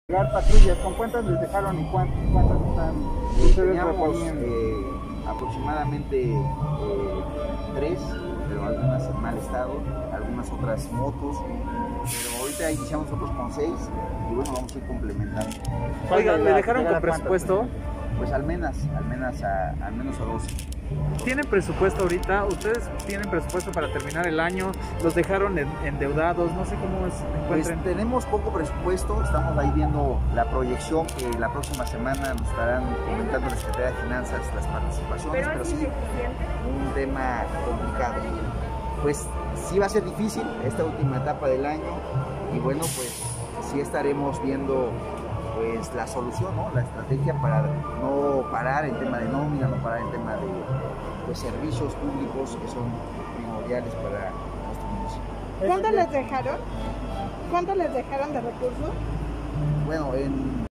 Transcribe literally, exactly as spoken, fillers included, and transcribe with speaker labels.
Speaker 1: Llegar patrullas, ¿con cuántas les dejaron y cuántas, cuántas están ustedes
Speaker 2: Teníamos
Speaker 1: reponiendo?
Speaker 2: eh, aproximadamente eh, tres, pero algunas en mal estado, algunas otras motos, pero ahorita iniciamos nosotros con seis y bueno, vamos a ir complementando.
Speaker 3: Oiga, ¿le dejaron con presupuesto?
Speaker 2: Pues al menos, al menos a, al menos a doce.
Speaker 3: ¿Tienen presupuesto ahorita? ¿Ustedes tienen presupuesto para terminar el año? ¿Los dejaron en, endeudados? No sé cómo se
Speaker 2: Pues
Speaker 3: encuentren.
Speaker 2: tenemos poco presupuesto, estamos ahí viendo la proyección que la próxima semana nos estarán comentando la Secretaría de Finanzas las participaciones,
Speaker 4: Pero
Speaker 2: pero,
Speaker 4: es
Speaker 2: sí
Speaker 4: insuficiente.
Speaker 2: un tema complicado. Pues sí va a ser difícil esta última etapa del año y bueno, pues sí estaremos viendo pues la solución, ¿no? La estrategia para no parar en tema de nómina, no parar en tema de pues, servicios públicos que son primordiales para nuestro municipio.
Speaker 4: ¿Cuánto les dejaron? ¿Cuánto les dejaron de recursos?
Speaker 2: Bueno, en